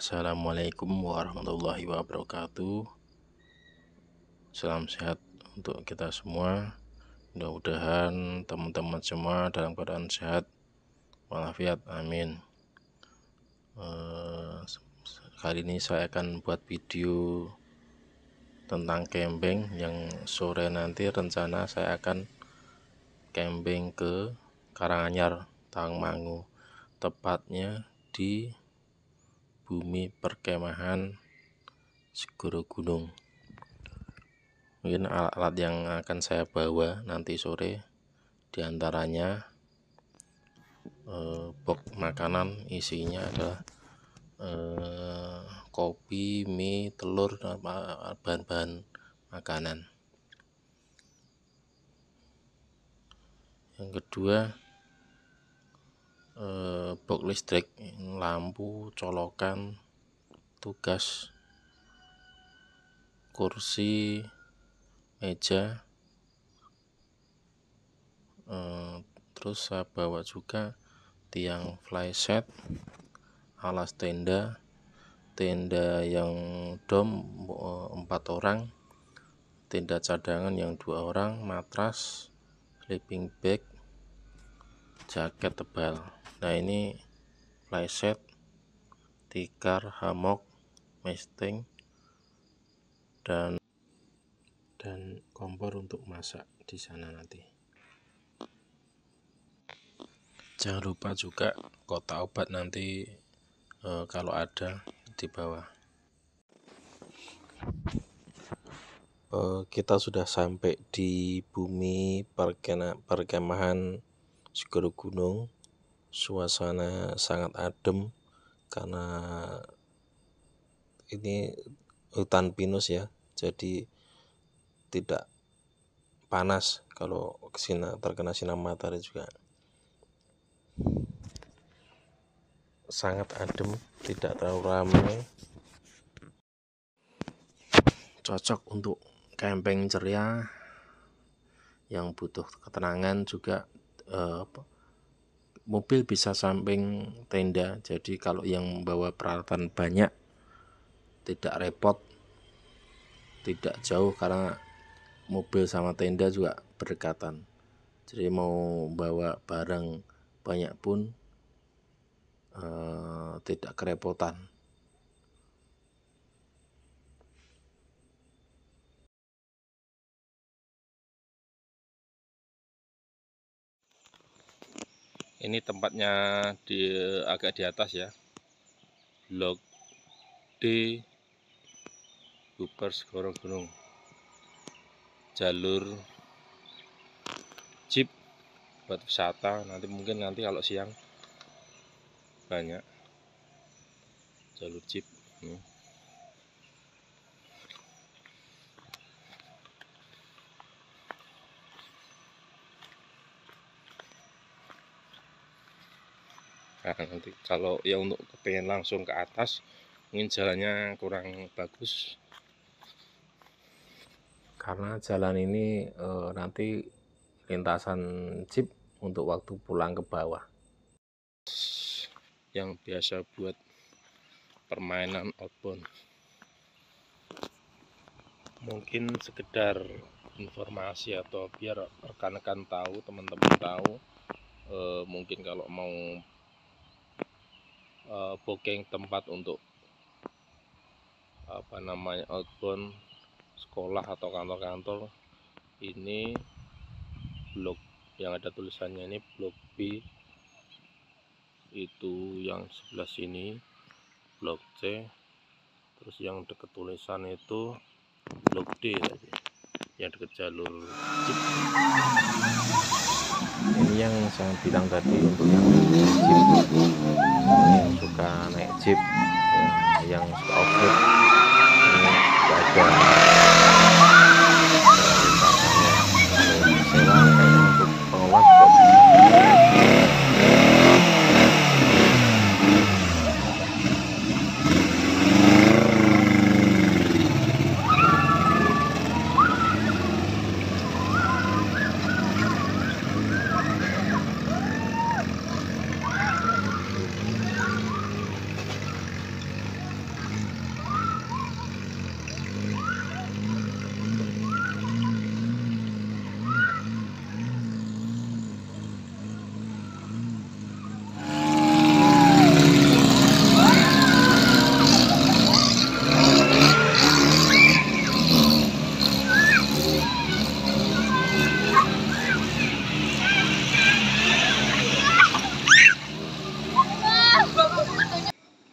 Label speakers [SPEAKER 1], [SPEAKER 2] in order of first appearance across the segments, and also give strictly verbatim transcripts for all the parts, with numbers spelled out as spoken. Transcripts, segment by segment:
[SPEAKER 1] Assalamualaikum warahmatullahi wabarakatuh. Salam sehat untuk kita semua. Mudah-mudahan teman-teman semua dalam keadaan sehat walafiat, amin. Eh, kali ini saya akan buat video tentang camping. Yang sore nanti rencana saya akan camping ke Karanganyar, Tawangmangu, tepatnya di Bumi Perkemahan Segoro Gunung. Mungkin alat-alat yang akan saya bawa nanti sore diantaranya eh, box makanan, isinya adalah eh, kopi, mie, telur, dan bahan-bahan makanan. Yang kedua, eh, box listrik, lampu, colokan, tugas, kursi, meja. Eh, terus saya bawa juga tiang flyset, alas tenda, tenda yang dom empat orang, tenda cadangan yang dua orang, matras, sleeping bag, jaket tebal. Nah, ini flyset, tikar, hammock, mesting, dan dan kompor untuk masak di sana nanti. Jangan lupa juga kotak obat nanti e, kalau ada di bawah. E, kita sudah sampai di Bumi Perkena, Perkemahan Segoro Gunung. Suasana sangat adem karena ini hutan pinus ya, jadi tidak panas kalau kesina, terkena sinar matahari juga. Sangat adem, tidak terlalu ramai, cocok untuk camping ceria yang butuh ketenangan juga. Eh, mobil bisa samping tenda, jadi kalau yang membawa peralatan banyak tidak repot, tidak jauh karena mobil sama tenda juga berdekatan. Jadi mau bawa barang banyak pun eh, tidak kerepotan. Ini tempatnya di agak di atas ya, Blok D, Bumi Segoro Gunung. Jalur jeep buat wisata, nanti mungkin nanti kalau siang banyak jalur jeep. Hmm. Nah, nanti kalau ya untuk kepengen langsung ke atas mungkin jalannya kurang bagus karena jalan ini e, nanti lintasan jeep untuk waktu pulang ke bawah. Yang biasa buat permainan outbound. Mungkin sekedar informasi atau biar rekan-rekan tahu, teman-teman tahu, e, mungkin kalau mau e, booking tempat untuk apa namanya outbound sekolah atau kantor-kantor, ini blok yang ada tulisannya ini blok B, itu yang sebelah sini blok C, terus yang dekat tulisan itu blok D tadi, yang dekat jalur jeep. Ini yang saya bilang tadi untuk yang jeep, yang suka naik jeep, ya, yang suka off-road, ini sudah ada sewa kayaknya untuk pengelola juga.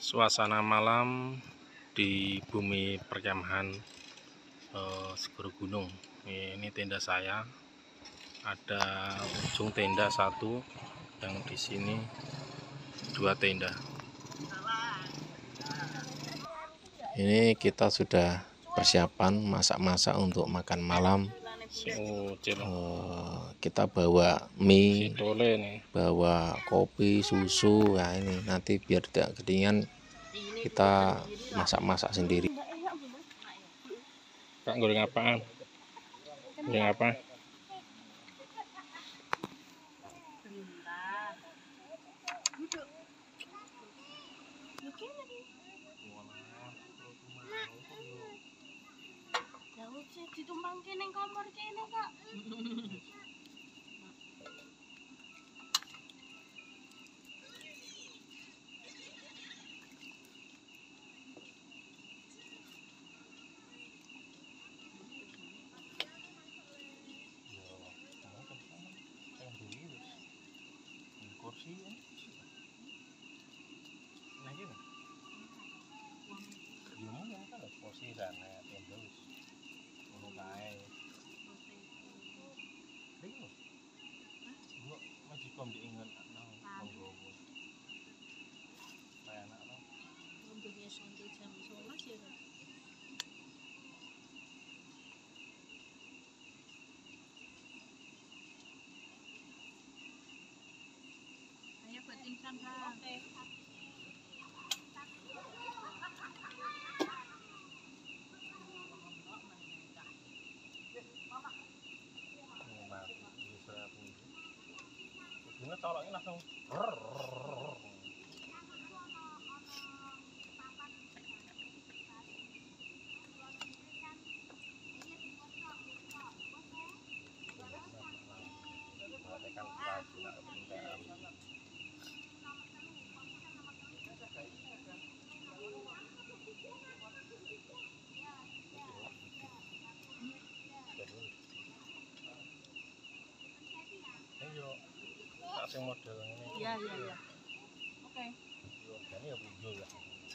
[SPEAKER 2] Suasana malam di bumi perkemahan eh, Segoro Gunung. Ini tenda saya. Ada ujung tenda satu, yang di sini dua tenda.
[SPEAKER 1] Ini kita sudah persiapan masak-masak untuk makan malam.
[SPEAKER 2] Oh,
[SPEAKER 1] uh, kita bawa mie, bawa kopi, susu. Nah ini nanti biar tidak kedinginan kita masak-masak sendiri.
[SPEAKER 2] Kak, goreng apaan? Goreng apa?
[SPEAKER 3] Ditumpang kene kamar kene, Kak.
[SPEAKER 2] Kursi ya. Nah gini. Dia mau yang kan kursi sana terus. Ngono kae. Lho. Gua masih kom diingat nang nggowo. Kayak anak lo.
[SPEAKER 3] Untungnya sampai jam sebelas ya, Kak. Ayo buat insan, Kak. Oke.
[SPEAKER 2] Ini coloknya langsung. Sing model ini.
[SPEAKER 3] Iya, iya, iya. Oke.
[SPEAKER 2] Yo, ini ya video ya.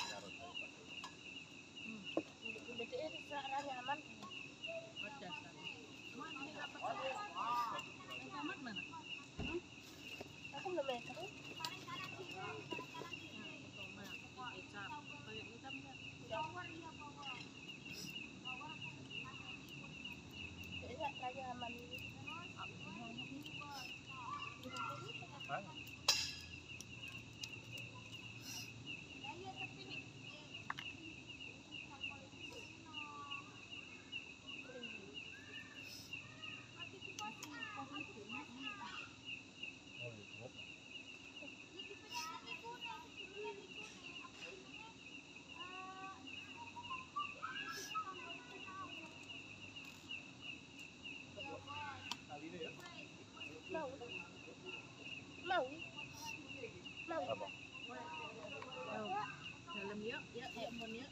[SPEAKER 3] Hmm. Berarti ini secara nyaman. Ada sana. Mana ini apa? Nyaman mana? Hmm? Aku belum meter. Mau. Mau. Mau.
[SPEAKER 2] Apa?
[SPEAKER 3] Dalam yuk, yuk, yuk, mon yuk.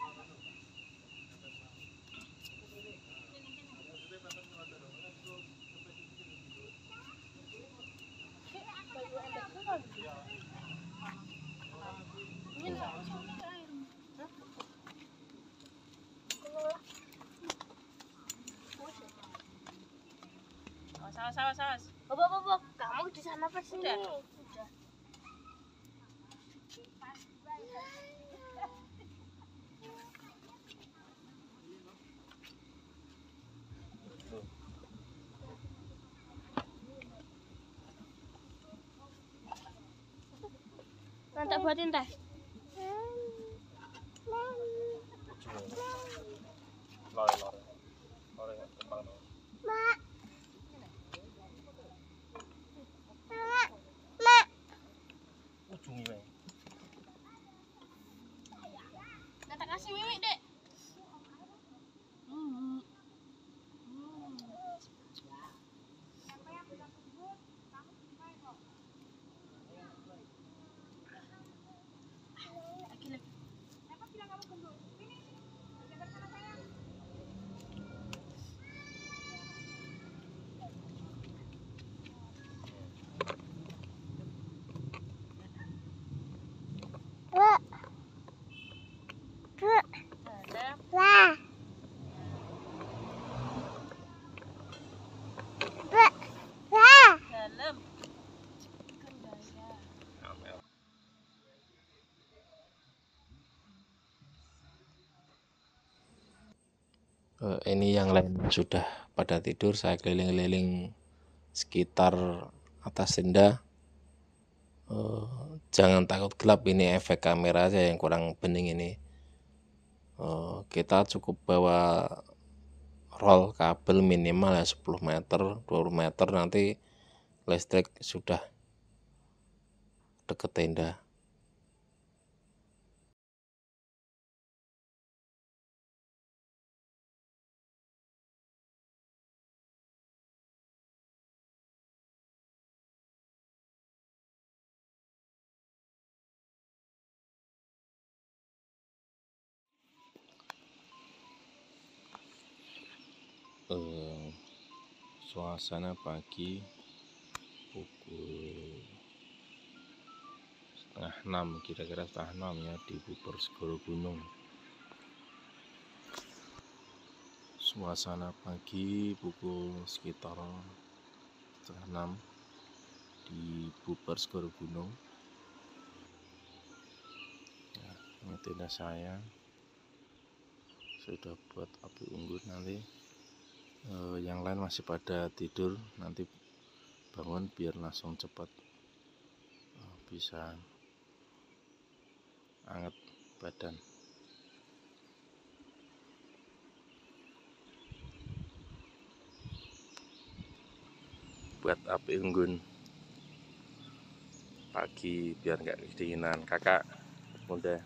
[SPEAKER 3] Sawas, sawas, sawas. Bobo, bobo, kamu di sana pas sini. Udah. Udah. Nanti buatin teh.
[SPEAKER 2] Lore, lore. Lore kembang lore.
[SPEAKER 3] Mak. Mak.
[SPEAKER 2] Ujungi wae.
[SPEAKER 3] Nanti kasih Wiwi, Dek. Hmm.
[SPEAKER 1] Eh, ini yang lain sudah pada tidur, saya keliling-keliling sekitar atas tenda. Eh, jangan takut gelap, ini efek kamera aja yang kurang bening ini. Eh, kita cukup bawa roll kabel minimal ya sepuluh meter, dua puluh meter, nanti listrik sudah deket tenda. Eh, suasana pagi pukul setengah enam, kira-kira setengah enam ya, di Buper Segoro Gunung. Suasana pagi pukul sekitar setengah enam di Buper Segoro Gunung. Ya, ini tenda saya sudah buat api unggun. Nanti eh, yang lain masih pada tidur, nanti bangun biar langsung cepat eh, bisa anget badan. Buat api unggun pagi biar nggak kedinginan. Kakak muda.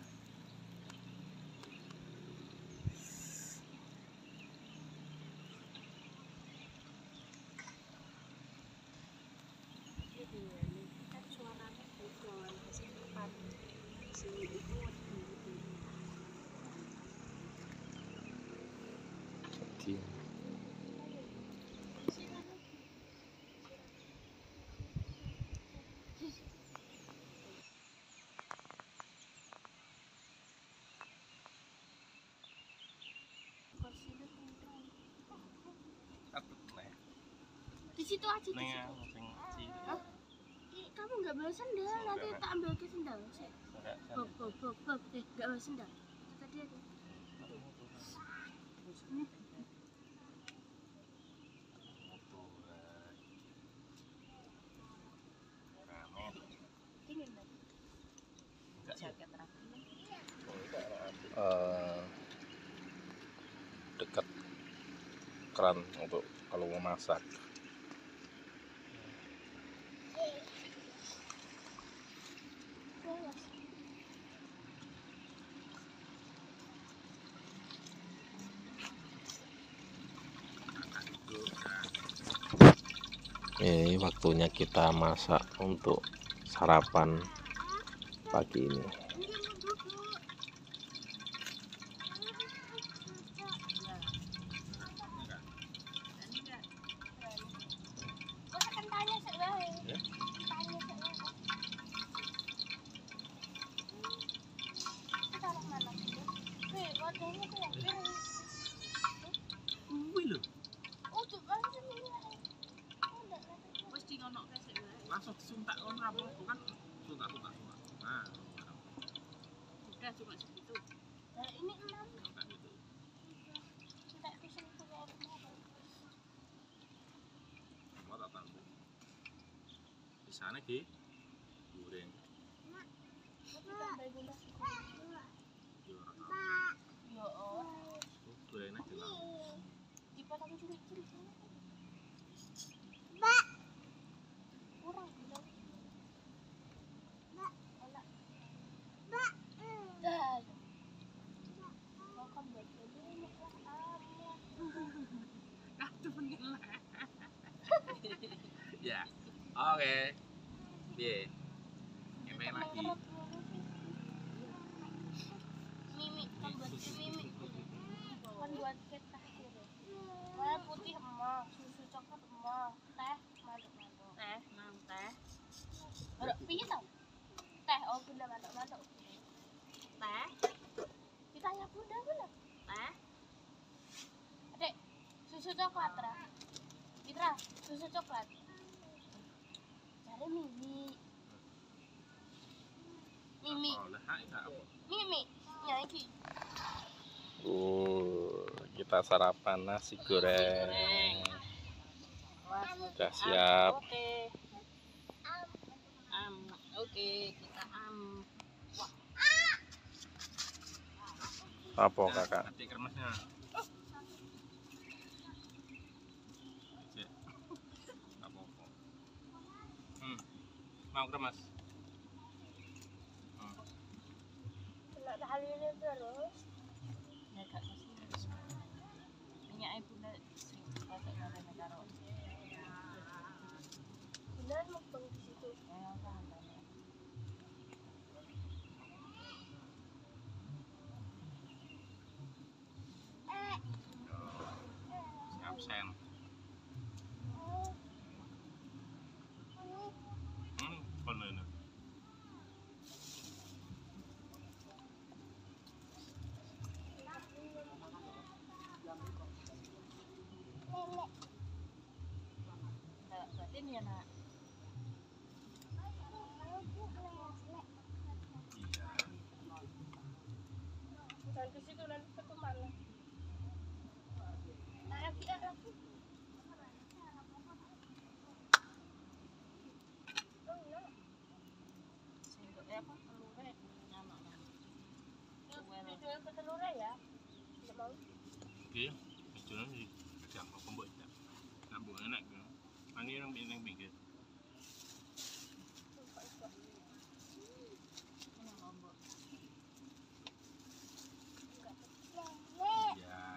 [SPEAKER 3] Kan suaranya bukan kasih depan si itu
[SPEAKER 1] Pagi.
[SPEAKER 3] di situ aja di situ. Hah? Ih, kamu nggak bawa sendal, nanti tak ambil ke sendal. Bob, bob, bob, bob, eh nggak bawa sendal. Itu tadi ada. Ini dingin lagi. Jaket rapi.
[SPEAKER 1] Eh, dekat keran untuk kalau mau masak. Ini waktunya kita masak untuk sarapan pagi ini.
[SPEAKER 2] Langsung disuntak on apa bukan suntak suntak suntak. Nah,
[SPEAKER 3] Udah cuma segitu. Nah, ini enam.
[SPEAKER 2] suntak itu.
[SPEAKER 3] Kita vision punya rumah.
[SPEAKER 2] Mau tak tahu. Di sana ki goreng.
[SPEAKER 3] Tambah gula.
[SPEAKER 2] Yo ora tahu.
[SPEAKER 3] Ya oh.
[SPEAKER 2] Goreng aja lah.
[SPEAKER 3] Dipotong cilik-cilik. Kurang gula. Enak. Dah. Makan buat dulu lah.
[SPEAKER 2] Kartu penilai. Ya. Oke. Piye? Ngepeng lagi.
[SPEAKER 3] Mimi, kan buat Mimi. Kan buat kita. Warna putih emas, susu coklat emas, teh mantuk-mantuk. Teh, mang teh. Ada piye tau? Teh, oh bunda mantuk-mantuk. Teh. Ditanya bunda bunda. Teh. Adek, susu coklat Ra. Mitra, susu coklat. Cari Mimi. Mimi.
[SPEAKER 2] Oh, lah, hai tak apa.
[SPEAKER 3] Mimi. Ya iki.
[SPEAKER 1] Oh,
[SPEAKER 2] Kita sarapan nasi goreng.
[SPEAKER 3] Wah,
[SPEAKER 2] Sudah siap.
[SPEAKER 3] Oke. Am, oke, kita am.
[SPEAKER 2] Apa kakak? Adik kermasnya. Apa-apa. Hmm. Mau kremas? Hmm.
[SPEAKER 3] Kena tahlilnya terus. Ya kak kasih. Minyak ibu nak sing pakai ngaren karo. Benar mau bang di situ. Ya, kan.
[SPEAKER 2] Si absen. Hmm, kono ini.
[SPEAKER 3] Enggak, batin ya nak. Jangan ke situ nanti ke kemana? Lagi lagi. Apa telurnya nyama kan? Dijual ke telurnya ya? Tidak mau.
[SPEAKER 2] Oke, jualan di jam apa mbok tak? Nak mbok enak kan? Ani orang bingung bingung. Ya.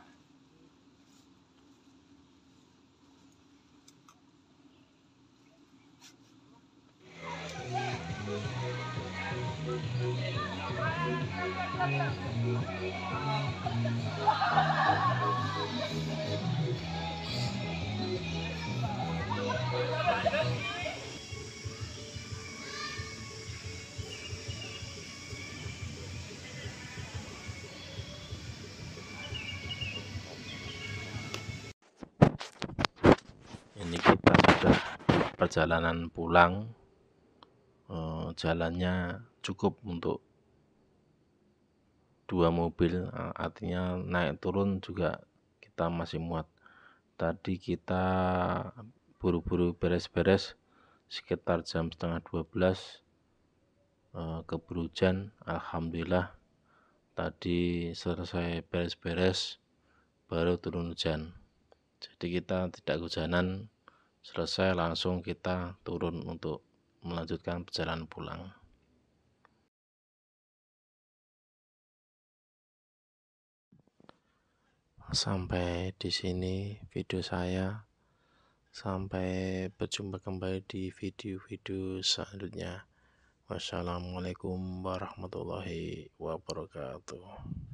[SPEAKER 1] Ini kita sudah perjalanan pulang. Eh, jalannya cukup untuk dua mobil, eh, artinya naik turun juga kita masih muat. Tadi kita buru-buru beres-beres sekitar jam setengah dua belas, eh, keburu hujan. Alhamdulillah tadi selesai beres-beres baru turun hujan. Jadi kita tidak kehujanan, selesai langsung kita turun untuk melanjutkan perjalanan pulang. Sampai di sini video saya. Sampai berjumpa kembali di video-video selanjutnya. Wassalamualaikum warahmatullahi wabarakatuh.